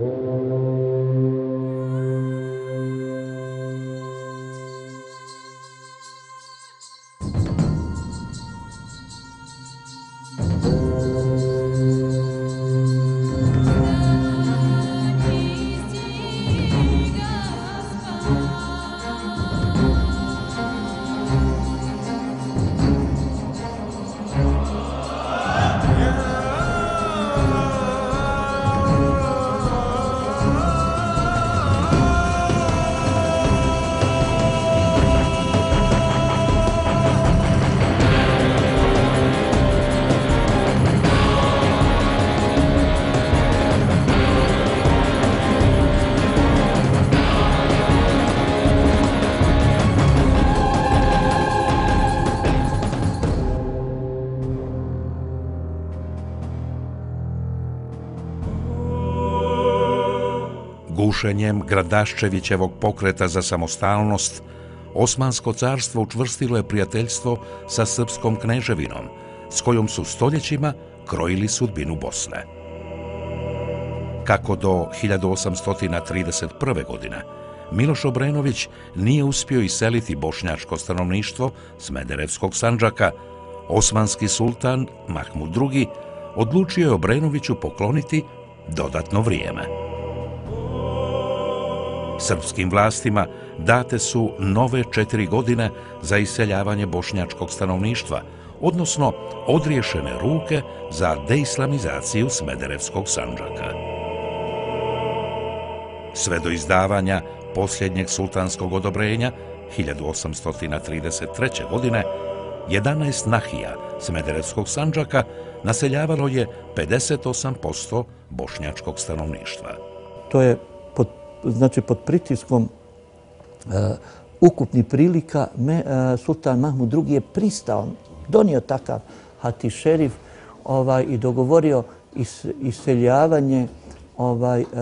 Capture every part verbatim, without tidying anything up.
Gušenjem Gradaščevićevog pokreta za samostalnost, Osmansko carstvo učvrstilo je prijateljstvo sa srpskom kneževinom, s kojom su stoljećima krojili sudbinu Bosne. Kako do hiljadu osamsto trideset prve. godine Miloš Obrenović nije uspio iseliti bošnjačko stanovništvo Smederevskog Sandžaka, osmanski sultan Mahmud drugi. odlučio je Obrenoviću pokloniti dodatno vrijeme. Srpskim vlastima date su nove četiri godine za iseljavanje bošnjačkog stanovništva, odnosno odriješene ruke za deislamizaciju Smederevskog Sandžaka. Sve do izdavanja posljednjeg sultanskog odobrenja hiljadu osamsto trideset treće. godine jedanaest nahija Smederevskog Sandžaka naseljavalo je pedeset osam posto bošnjačkog stanovništva. To je pod, znači pod pritiskom uh, ukupnih prilika me, uh, sultan Mahmud drugi. je pristao, donio takav hati šerif ovaj, i dogovorio is, iseljavanje ovaj, uh,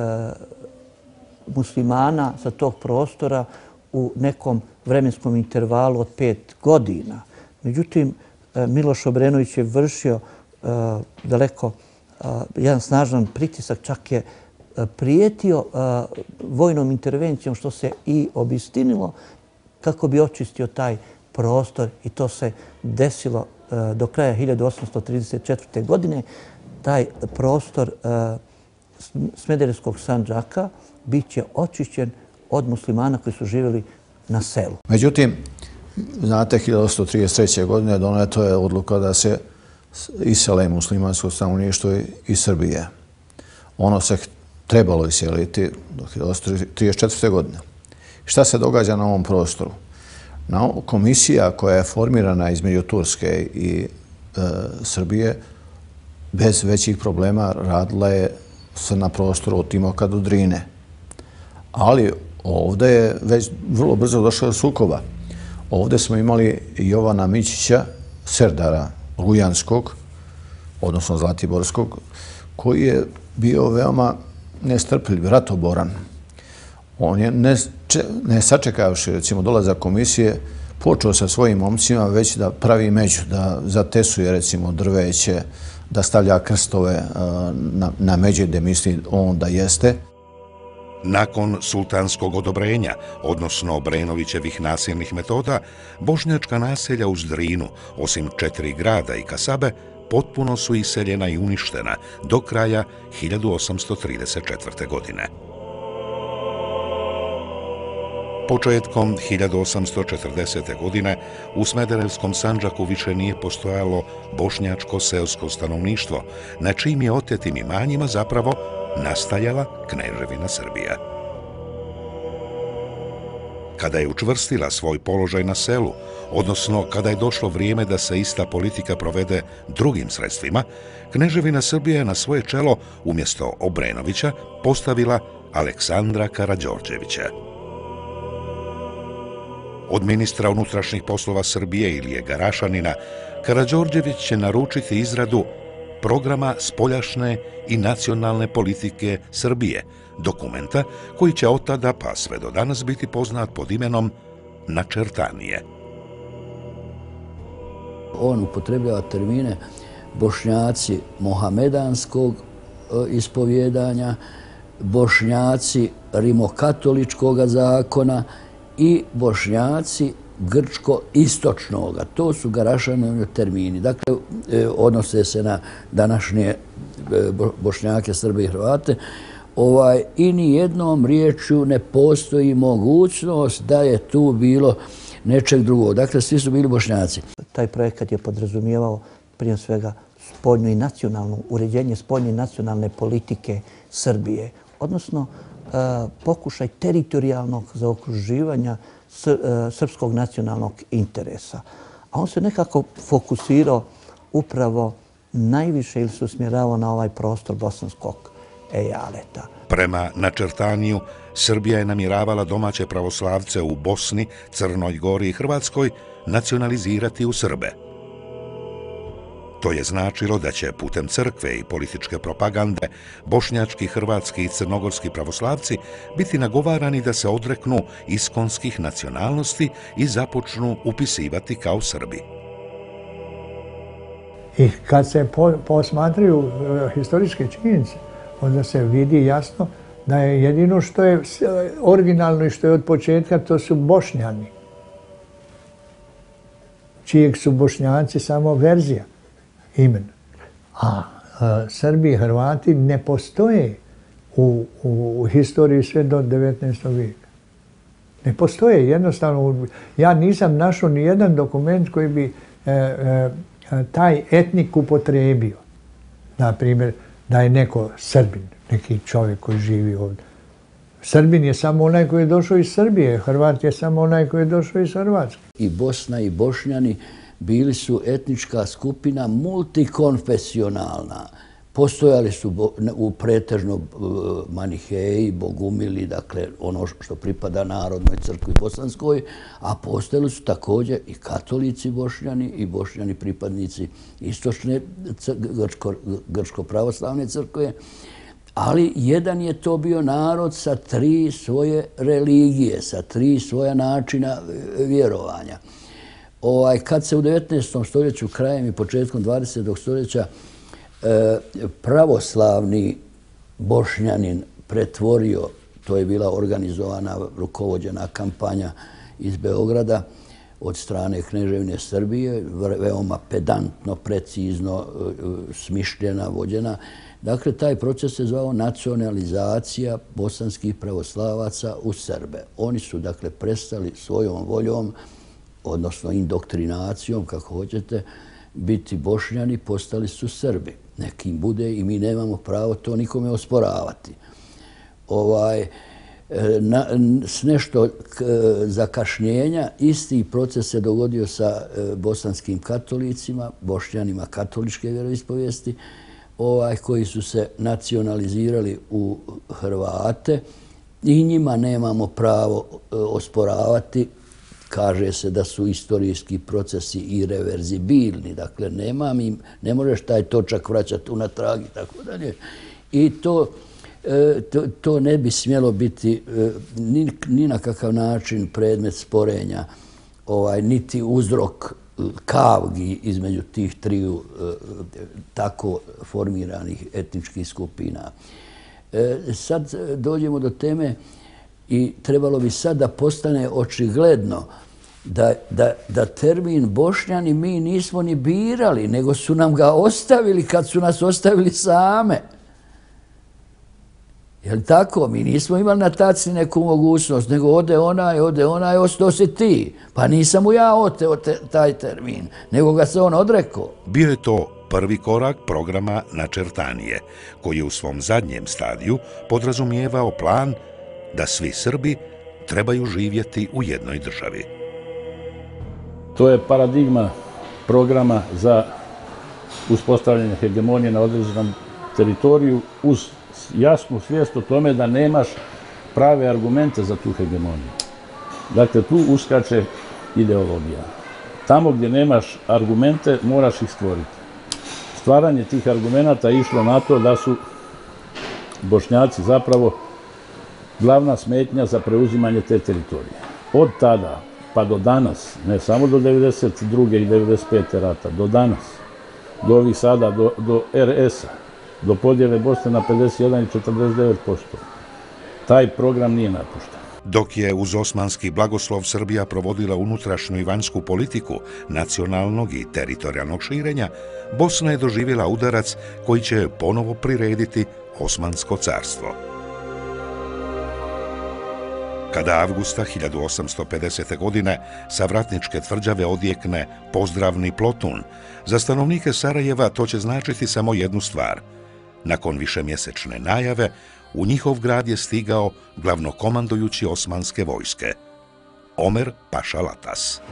muslimana sa tog prostora u nekom vremenskom intervalu od pet godina. Međutim, Miloš Obrenović je vršio uh, daleko uh, jedan snažan pritisak, čak je uh, prijetio uh, vojnom intervencijom, što se i obistinilo, kako bi očistio taj prostor, i to se desilo uh, do kraja hiljadu osamsto trideset četvrte. godine. Taj prostor uh, Smederevskog Sandžaka bit će očišćen od muslimana koji su živjeli na selu. Međutim, znate, hiljadu osamsto trideset treće. godine doneta je odluka da se isele muslimansko stanovništvo iz Srbije. Ono se trebalo iseliti do hiljadu osamsto trideset četvrte. godine. Šta se događa na ovom prostoru? Na komisija koja je formirana između Turske i e, Srbije bez većih problema radila je se na prostoru od Timoka do Drine. Ali ovdje je već vrlo brzo došlo do sukoba. Ovdje smo imali Jovana Mićića, serdara Rujanskog, odnosno Zlatiborskog, koji je bio veoma nestrpljiv, ratoboran. On je, ne, ne sačekavši recimo dolazak komisije, počeo sa svojim momcima već da pravi među, da zatesuje recimo drveće, da stavlja krstove na, na međe gdje misli on da jeste. Nakon sultanskog odobrenja, odnosno Obrenovićevih nasilnih metoda, bošnjačka naselja uz Drinu, osim četiri grada i kasabe, potpuno su iseljena i uništena do kraja hiljadu osamsto trideset četvrte. godine. Početkom hiljadu osamsto četrdesete. godine u Smederevskom Sandžaku više nije postojalo bošnjačko seosko stanovništvo, na čijim je otetim imanjima zapravo nastajala Kneževina Srbija. Kada je učvrstila svoj položaj na selu, odnosno kada je došlo vrijeme da se ista politika provede drugim sredstvima, Kneževina Srbija je na svoje čelo umjesto Obrenovića postavila Aleksandra Karađorđevića. Od ministra unutrašnjih poslova Srbije Ilije Garašanina, Karađorđević će naručiti izradu programa spoljašne i nacionalne politike Srbije, dokumenta koji će od tada pa sve do danas biti poznat pod imenom Načrtanije. On upotrebljava termine Bošnjaci mohamedanskog ispovjedanja Bošnjaci rimokatoličkog zakona i Bošnjaci grčko-istočnoga. To su Garašaninovi termini. Dakle, odnose se na današnje Bošnjake, Srbe i Hrvate. Ovaj, I ni jednom riječju ne postoji mogućnost da je tu bilo nečeg drugog. Dakle, svi su bili Bošnjaci. Taj projekat je podrazumijevao prije svega spoljnu i nacionalnu, uređenje spoljne i nacionalne politike Srbije, odnosno e, pokušaj teritorijalnog zaokruživanja s, e, srpskog nacionalnog interesa. A on se nekako fokusirao upravo najviše ili se usmjeravao na ovaj prostor bosanskog ejaleta. Prema načrtaniju, Srbija je namjeravala domaće pravoslavce u Bosni, Crnoj Gori i Hrvatskoj nacionalizirati u Srbe. To je značilo da će putem crkve i političke propagande bošnjački, hrvatski i crnogorski pravoslavci biti nagovarani da se odreknu iskonskih nacionalnosti i započnu upisivati kao Srbi. I kad se po, posmatraju historičke činjenice, onda se vidi jasno da je jedino što je originalno i što je od početka, to su Bošnjani, čijeg su Bošnjaci samo verzija imena. A, a Srbi i Hrvati ne postoje u, u, u historiji sve do devetnaestog vijeka. Ne postoje, jednostavno. Ja nisam našao ni jedan dokument koji bi e, e, taj etnik upotrijebio. Na primjer, da je neko Srbin, neki čovjek koji živi ovdje. Srbin je samo onaj koji je došao iz Srbije, Hrvat je samo onaj koji je došao iz Hrvatske. I Bosna i Bošnjani bili su etnička skupina multikonfesionalna. Postojali su u pretežno maniheji, bogumili, dakle ono što pripada Narodnoj crkvi bosanskoj, a postojali su također i katolici Bošnjani i Bošnjani pripadnici istočne grčko-pravoslavne crkve, ali jedan je to bio narod sa tri svoje religije, sa tri svoja načina vjerovanja. Ovaj, kad se u devetnaestom stoljeću, krajem i početkom dvadesetog stoljeća, pravoslavni Bošnjanin pretvorio, to je bila organizovana, rukovođena kampanja iz Beograda od strane Kneževine Srbije, veoma pedantno, precizno, smišljena, vođena. Dakle, taj proces se zvao nacionalizacija bosanskih pravoslavaca u Srbe. Oni su, dakle, prestali svojom voljom, odnosno indoktrinacijom, kako hoćete, biti Bošnjani, postali su Srbi. Nekim bude i mi nemamo pravo to nikome osporavati. Ovaj, na, s nešto k, zakašnjenja isti proces se dogodio sa bosanskim katolicima, Bošnjanima katoličke vjeroispovijesti, ovaj, koji su se nacionalizirali u Hrvate i njima nemamo pravo osporavati. Kaže se da su istorijski procesi irreverzibilni, dakle nemam im, ne možeš taj točak vraćati unatrag i tako dalje. I to, to, to ne bi smjelo biti ni, ni na kakav način predmet sporenja, ovaj, niti uzrok kavgi između tih triju tako formiranih etničkih skupina. Sad dođemo do teme i trebalo bi sad da postane očigledno da, da, da termin Bošnjani mi nismo ni birali, nego su nam ga ostavili kad su nas ostavili same. Je li tako? Mi nismo imali na taci neku mogućnost, nego ode onaj, ode onaj, ostao si ti. Pa nisam mu ja oteo te, taj termin, nego ga se on odrekao. Bio je to prvi korak programa Načrtanije, koji je u svom zadnjem stadiju podrazumijevao plan da svi Srbi trebaju živjeti u jednoj državi. To je paradigma programa za uspostavljanje hegemonije na određenom teritoriju uz jasnu svijest o tome da nemaš prave argumente za tu hegemoniju. Dakle, tu uskače ideologija. Tamo gdje nemaš argumente, moraš ih stvoriti. Stvaranje tih argumenta je išlo na to da su Bošnjaci zapravo glavna smetnja za preuzimanje te teritorije. Od tada pa do danas, ne samo do devedeset druge i devedeset pete rata, do danas, do ovih sada, do, do er es a, do podjele Bosne na pedeset jedan i četrdeset devet posto. taj program nije napušten. Dok je uz osmanski blagoslov Srbija provodila unutrašnju i vanjsku politiku nacionalnog i teritorijalnog širenja, Bosna je doživjela udarac koji će ponovo prirediti Osmansko carstvo. Kada avgusta hiljadu osamsto pedesete. godine sa vratničke tvrđave odjekne pozdravni plotun, za stanovnike Sarajeva to će značiti samo jednu stvar. Nakon višemjesečne najave, u njihov grad je stigao glavnokomandujući osmanske vojske, Omer Paša Latas.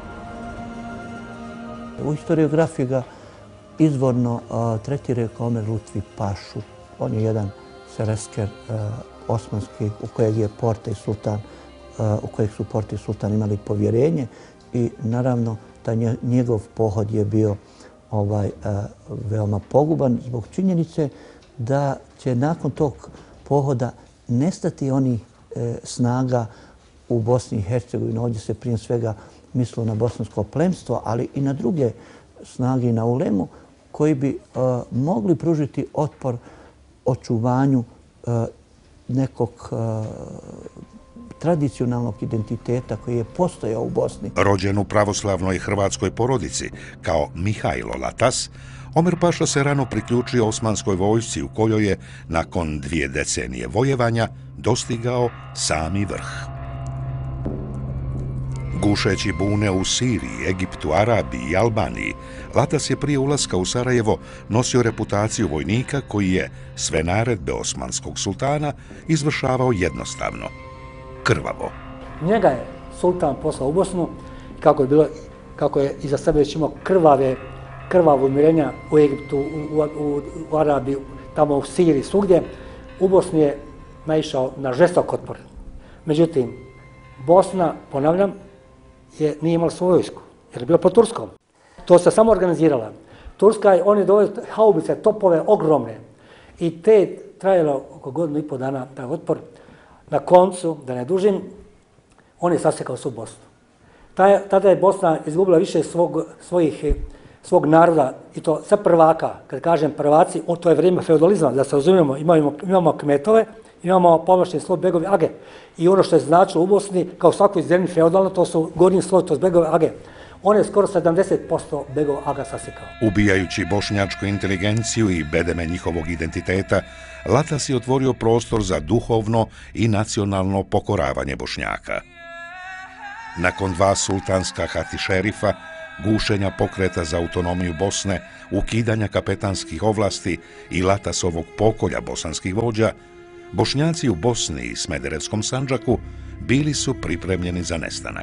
U historiografiji ga izvorno tretira kao Omer Lutfi Pašu. On je jedan seresker osmanski u kojeg je Porta i sultan, u kojeg su Porta i sultan imali povjerenje i naravno taj njegov pohod je bio ovaj veoma poguban zbog činjenice da će nakon tog pohoda nestati oni snaga u Bosni i Hercegovini. Ovdje se prije svega mislilo na bosansko plemstvo, ali i na druge snage i na ulemu koji bi mogli pružiti otpor očuvanju nekog tradicionalnog identiteta koji je postojao u Bosni. Rođen u pravoslavnoj hrvatskoj porodici kao Mihajlo Latas, Omer Paša se rano priključio osmanskoj vojsci u kojoj je, nakon dvije decenije vojevanja, dostigao sami vrh. Gušeći bune u Siriji, Egiptu, Arabiji i Albaniji, Latas je prije ulaska u Sarajevo nosio reputaciju vojnika koji je sve naredbe osmanskog sultana izvršavao jednostavno, krvavo. Njega je sultan poslao u Bosnu kako je bilo, kako je iza sebe već imao krvave, krvavo umirenja u Egiptu, u, u, u Arabiji, tamo u Siriji, svugdje. U Bosni je naišao na žestok otpor. Međutim, Bosna, ponavljam, je, nije imala svoju vojsku, jer je bila pod Turskom. To se samo organizirala. Turska je, oni doveli haubice, topove ogromne i te trajalo oko godinu i pol dana taj otpor. Na koncu, da ne dužim, on je sasekao svu Bosnu. Taj, tada je Bosna izgubila više svog, svojih, svog naroda i to sve prvaka. Kad kažem prvaci, o, to je vrijeme feudalizma, da se razumijemo, imamo, imamo kmetove, imamo povlašteni sloj begovi age. I ono što je značilo u Bosni, kao svakoj zemlji feudalno, to su gornji sloj, to su begovi age. On je skoro sedamdeset posto begova aga sasekao. Ubijajući bošnjačku inteligenciju i bedeme njihovog identiteta, Latas je otvorio prostor za duhovno i nacionalno pokoravanje Bošnjaka. Nakon dva sultanska hati šerifa, gušenja pokreta za autonomiju Bosne, ukidanja kapetanskih ovlasti i Latasovog pokolja bosanskih vođa, Bošnjaci u Bosni i Smederevskom Sandžaku bili su pripremljeni za nestanak.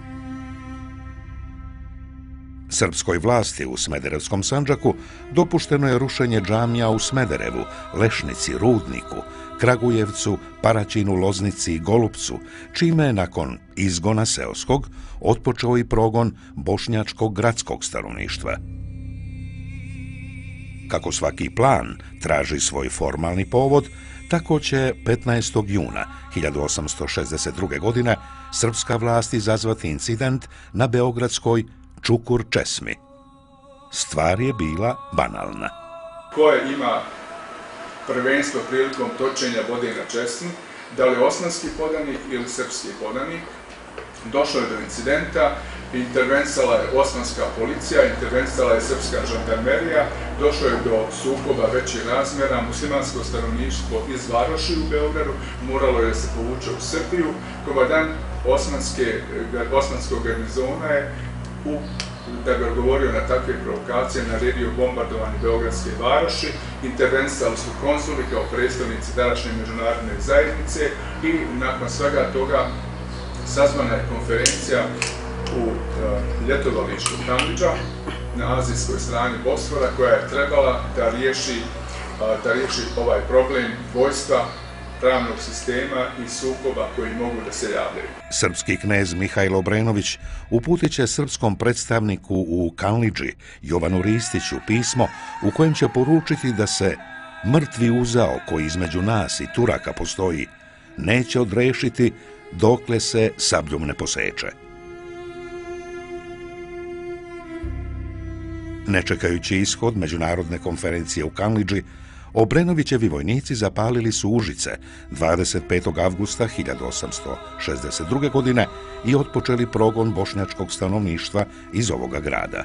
Srpskoj vlasti u Smederevskom Sandžaku dopušteno je rušenje džamija u Smederevu, Lešnici, Rudniku, Kragujevcu, Paraćinu, Loznici i Golupcu, čime je nakon izgona seoskog otpočeo i progon bošnjačkog gradskog stanovništva. Kako svaki plan traži svoj formalni povod, tako će petnaestog juna hiljadu osamsto šezdeset druge. godine srpska vlast izazvati incident na beogradskoj Čukur česmi. Stvar je bila banalna. Koje ima prvenstvo prilikom točenja vode na česmi, da li osmanski podanik ili srpski podanik, došlo je do incidenta, intervensala je osmanska policija, intervensala je srpska žandarmerija, došlo je do sukoba većih razmjera, muslimansko stanovništvo iz Varoši u Beogradu moralo je da se povuče u Srbiju. Komandant osmanskog garnizona je U, da bi odgovorio na takve provokacije, naredio bombardovanje Beogradske Varoši, intervensali su konzuli kao predstavnici današnje međunarodne zajednice i nakon svega toga sazvana je konferencija u uh, ljetovalištu Kandidža na azijskoj strani Bosfora koja je trebala da riješi, uh, da riješi ovaj problem vojstva, pravnog sistema i sukoba koji mogu da se javljaju. Srpski knez Mihajlo Obrenović uputit će srpskom predstavniku u Kanlidži, Jovanu Ristiću, pismo u kojem će poručiti da se mrtvi uzao koji između nas i Turaka postoji neće odrešiti dokle se sabljom ne poseče. Ne čekajući ishod međunarodne konferencije u Kanlidži, Obrenovićevi vojnici zapalili su Užice dvadeset petog avgusta hiljadu osamsto šezdeset druge. godine i otpočeli progon bošnjačkog stanovništva iz ovoga grada.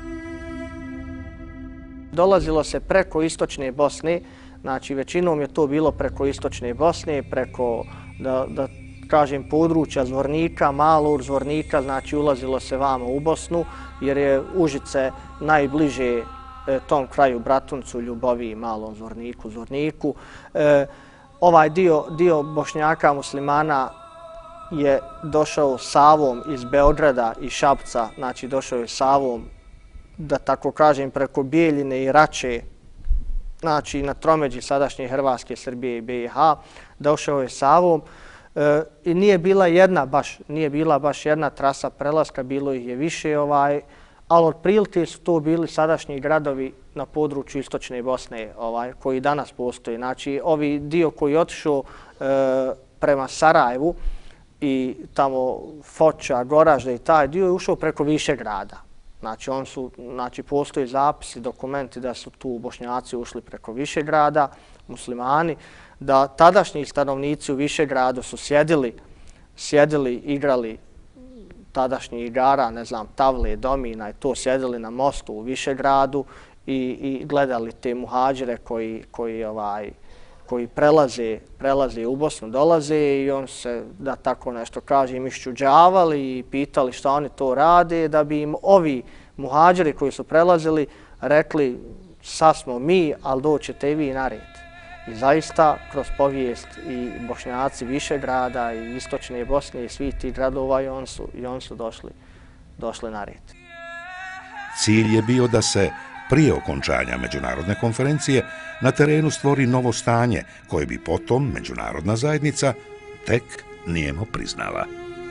Dolazilo se preko istočne Bosne, znači većinom je to bilo preko istočne Bosne, preko, da, da kažem, područja Zvornika, Malog Zvornika, znači ulazilo se vamo u Bosnu, jer je Užice najbliže tom kraju Bratuncu, Ljuboviji, Malom Zvorniku, Zvorniku. E, ovaj dio, dio Bošnjaka muslimana je došao Savom iz Beograda i Šapca, znači došao je Savom, da tako kažem, preko Bijeljine i Rače, znači na tromeđi sadašnje Hrvatske, Srbije i B i H, došao je Savom. E, I nije bila jedna baš, nije bila baš jedna trasa prelaska, bilo ih je više, ovaj, ali otprilike su to bili sadašnji gradovi na području istočne Bosne, ovaj, koji danas postoji. Znači, ovi dio koji je otišao e, prema Sarajevu i tamo Foča, Goražde i taj dio je ušao preko Višegrada. Znači, on su, znači, postoji zapisi, dokumenti da su tu Bošnjaci ušli preko Višegrada, muslimani, da tadašnji stanovnici u Višegradu su sjedili, sjedili, igrali tadašnjih igara, ne znam, tavle, domina i to, sjedili na mostu u Višegradu i, i gledali te muhađire koji, koji, ovaj, koji prelaze, prelaze u Bosnu, dolaze i on se, da tako nešto kažem, iščuđavali i pitali šta oni to rade, da bi im ovi muhađiri koji su prelazili rekli sad smo mi, ali doćete i vi na red. I zaista, kroz povijest i Bošnjaci Višegrada i istočne Bosne i svih tih gradova i on su, i on su došli, došli na red. Cilj je bio da se prije okončanja međunarodne konferencije na terenu stvori novo stanje koje bi potom međunarodna zajednica tek nijemo priznala.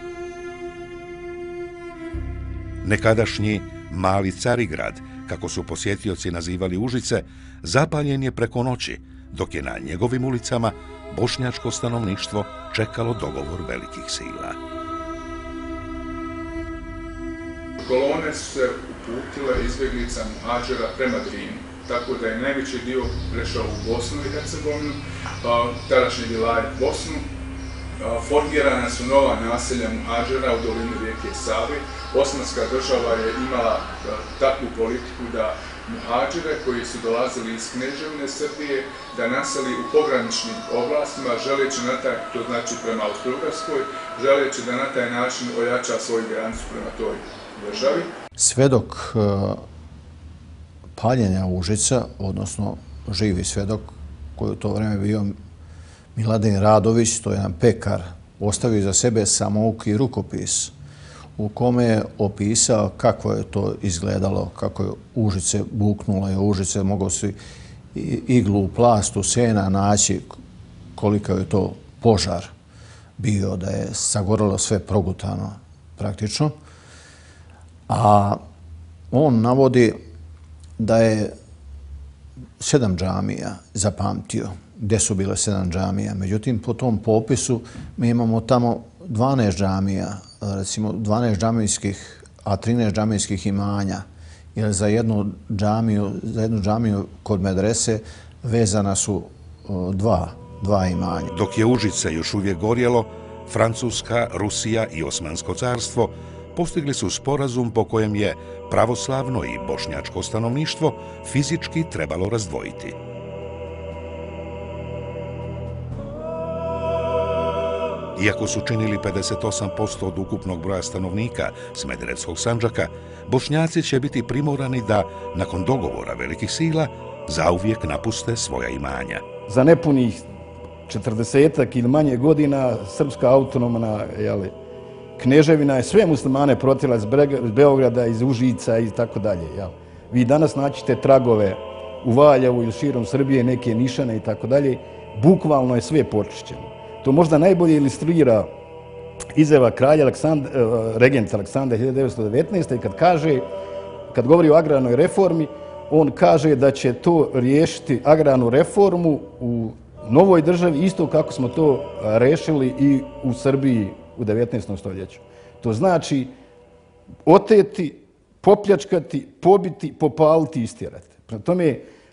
Nekadašnji Mali Carigrad, kako su posjetioci nazivali Užice, zapaljen je preko noći, dok je na njegovim ulicama bošnjačko stanovništvo čekalo dogovor velikih sila. Kolone su se uputile izbjeglica muhađera prema Drinu, tako da je najveći dio prešao u Bosnu i Hercegovinu, tadašnji vilajet Bosnu. Formirana su nova naselja muhađera u dolini rijeke Save. Osmanska država je imala takvu politiku da muhađire koji su dolazili iz Kneževine Srbije da naseli u pograničnim oblastima, želeći na taj, to znači prema Austro-Ugarskoj, želeći da na taj način ojača svoju granicu prema toj državi. Svedok uh, paljenja Užica, odnosno živi svedok koji u to vreme bio Miladin Radović, to je jedan pekar, ostavio za sebe samouki rukopis u kome je opisao kako je to izgledalo, kako je Užice buknulo, je Užice, mogao se iglu u plastu sena naći koliko je to požar bio, da je sagoralo sve progutano praktično. A on navodi da je sedam džamija zapamtio, gdje su bile sedam džamija. Međutim, po tom popisu mi imamo tamo dvanaest džamija, recimo dvanaest džamijskih, a trinaest džamijskih imanja. Jer za jednu džamiju, za jednu džamiju kod medrese vezana su dva, dva imanja. Dok je Užice još uvijek gorjelo, Francuska, Rusija i Osmansko carstvo postigli su sporazum po kojem je pravoslavno i bošnjačko stanovništvo fizički trebalo razdvojiti. Iako su činili pedeset osam posto od ukupnog broja stanovnika Smederevskog Sandžaka, Bošnjaci će biti primorani da, nakon dogovora velikih sila, zauvijek napuste svoja imanja. Za nepunih četrdesetak ili manje godina Srpska autonomna jeli, Kneževina je sve muslimane protjerala iz Beograda, iz Užica i tako dalje. Vi danas naćite tragove u Valjevu ili širom Srbije, neke nišane i tako dalje. Bukvalno je sve počišćeno. To možda najbolje ilustrira izjava kralja Aleksandra, regenta Aleksandra hiljadu devetsto devetnaeste. kad kaže, kad govori o agrarnoj reformi, on kaže da će to riješiti agrarnu reformu u novoj državi isto kako smo to rešili i u Srbiji u devetnaestom stoljeću. To znači oteti, popljačkati, pobiti, popaliti i istjerati. Prema tome,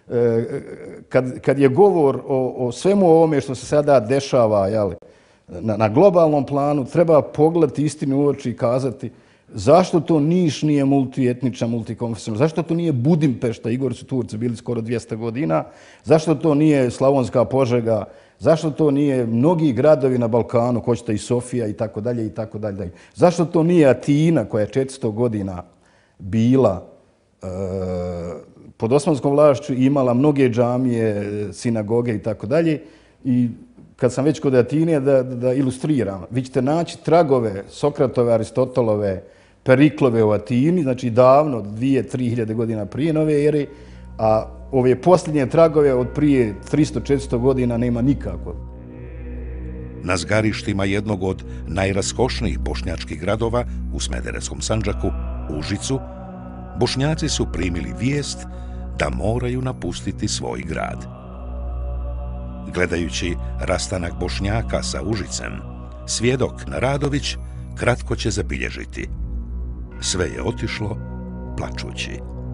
kad, kad je govor o, o svemu ovome što se sada dešava, jel, na, na globalnom planu, treba pogledati istinu u oči i kazati zašto to Niš nije multietničan, multikonfesionalan, zašto to nije Budimpešta, Igor su Turci bili skoro dvjesto godina, zašto to nije Slavonska Požega, zašto to nije mnogi gradovi na Balkanu, hoćete i Sofija i tako dalje i tako dalje. Zašto to nije Atina koja je četiristo godina bila e, pod osmanskom vlašću i imala mnoge džamije, sinagoge i tako dalje. I kad sam već kod Atine, da, da ilustriram, vi ćete naći tragove Sokratove, Aristotelove, Periklove u Atini, znači davno, dvije, tri hiljade godina prije nove ere, a ove posljednje tragove od prije tristo četiristo godina nema nikako. Na zgarištima jednog od najraskošnijih bošnjačkih gradova u Smederevskom Sandžaku, Užicu, Bošnjaci su primili vijest da moraju napustiti svoj grad. Gledajući rastanak Bošnjaka sa Užicem, svjedok Naradović kratko će zabilježiti: sve je otišlo plačući.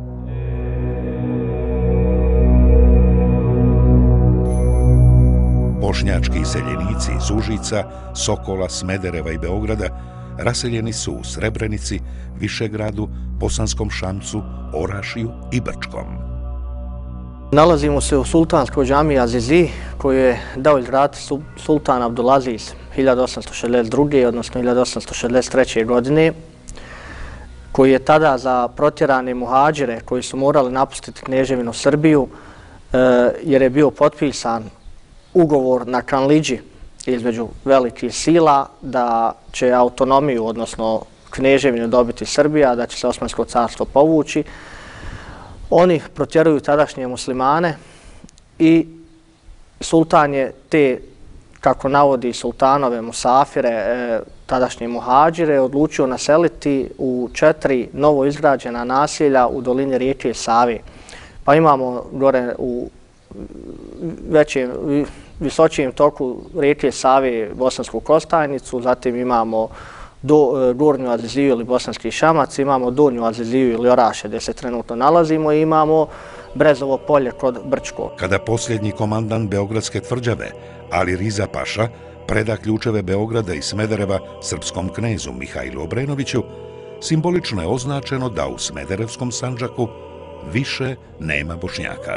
Bošnjački iseljenici iz Užica, Sokola, Smedereva i Beograda raseljeni su u Srebrenici, Višegradu, Bosanskom Šamcu, Orašiju i Brčkom. Nalazimo se u sultanskoj džamiji Azizi koju je dao izgraditi sultan Abdulaziz hiljadu osamsto šezdeset druge. odnosno hiljadu osamsto šezdeset treće. godine, koji je tada za protjerane muhađire koji su morali napustiti kneževinu Srbiju, jer je bio potpisan ugovor na Kanliđi između velikih sila da će autonomiju, odnosno kneževinu, dobiti Srbija, da će se Osmansko carstvo povući. Oni protjeruju tadašnje muslimane i sultan je te, kako navodi sultanove musafire, tadašnje muhađire, odlučio naseliti u četiri novo izgrađena naselja u dolini rijeke Save. Pa imamo gore u većem, visočijem toku rijeke Save Bosansku Kostajnicu, zatim imamo do, Gornju Aziziju ili Bosanski Šamac, imamo Donju Aziziju ili Oraše gdje se trenutno nalazimo i imamo Brezovo polje kod Brčkog. Kada posljednji komandant Beogradske tvrđave, Ali Riza Paša, preda ključeve Beograda i Smedereva srpskom knezu Mihajlu Obrenoviću, simbolično je označeno da u Smederevskom Sandžaku više nema Bošnjaka.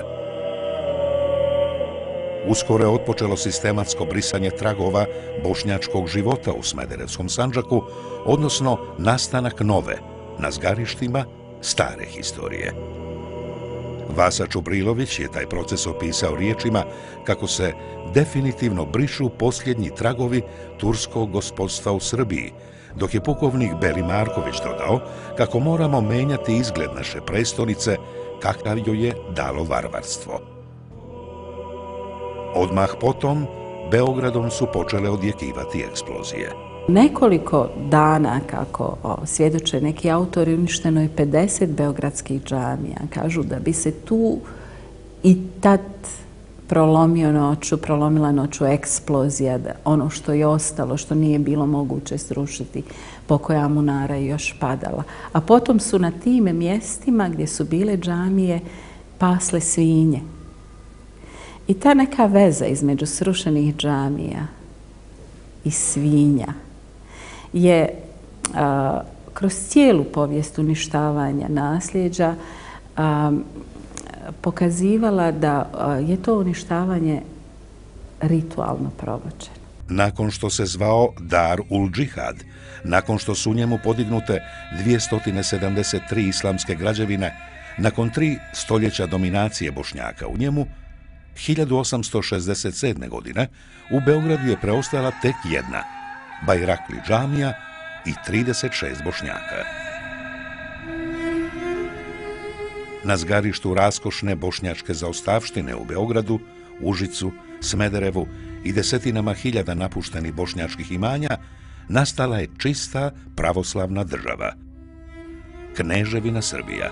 Uskoro je otpočelo sistematsko brisanje tragova bošnjačkog života u Smederevskom Sandžaku, odnosno nastanak nove, na zgarištima stare historije. Vasa Čubrilović je taj proces opisao riječima kako se definitivno brišu posljednji tragovi turskog gospodstva u Srbiji, dok je pukovnik Beli Marković dodao kako moramo menjati izgled naše prestonice kakav joj je dalo varvarstvo. Odmah potom, Beogradom su počele odjekivati eksplozije. Nekoliko dana, kako o, svjedoče neki autori, uništeno je pedeset beogradskih džamija. Kažu da bi se tu i tad prolomio noću, prolomila noću eksplozija, da ono što je ostalo, što nije bilo moguće srušiti, pokoja munara je još padala. A potom su na tim mjestima gdje su bile džamije pasle svinje. I ta neka veza između srušenih džamija i svinja je a, kroz cijelu povijest uništavanja nasljeđa a, pokazivala da a, je to uništavanje ritualno provođeno. Nakon što se zvao Dar ul Džihad, nakon što su u njemu podignute dvjesto sedamdeset tri islamske građevine, nakon tri stoljeća dominacije Bošnjaka u njemu, hiljadu osamsto šezdeset sedme. godine u Beogradu je preostala tek jedna, Bajrakli džamija i trideset šest Bošnjaka. Na zgarištu raskošne bošnjačke zaostavštine u Beogradu, Užicu, Smederevu i desetinama hiljada napuštenih bošnjačkih imanja nastala je čista pravoslavna država, Kneževina Srbija.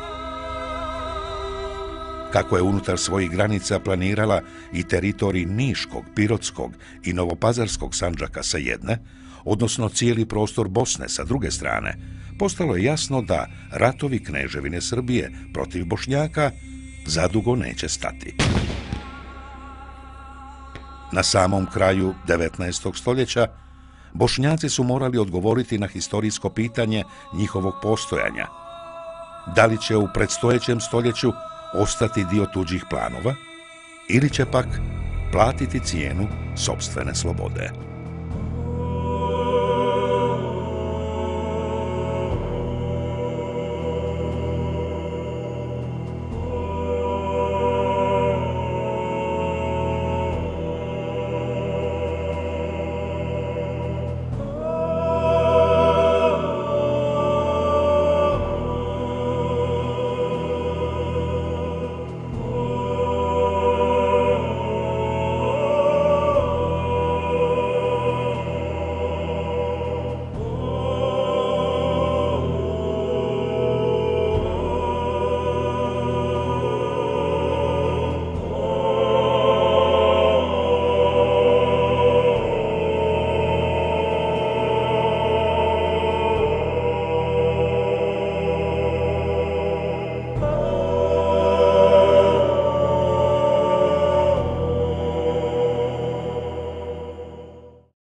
Kako je unutar svojih granica planirala i teritorij Niškog, Pirotskog i Novopazarskog Sandžaka sa jedne, odnosno cijeli prostor Bosne sa druge strane, postalo je jasno da ratovi Kneževine Srbije protiv Bošnjaka zadugo neće stati. Na samom kraju devetnaestog stoljeća Bošnjaci su morali odgovoriti na historijsko pitanje njihovog postojanja. Da li će u predstojećem stoljeću ostati dio tuđih planova ili će pak platiti cijenu sopstvene slobode.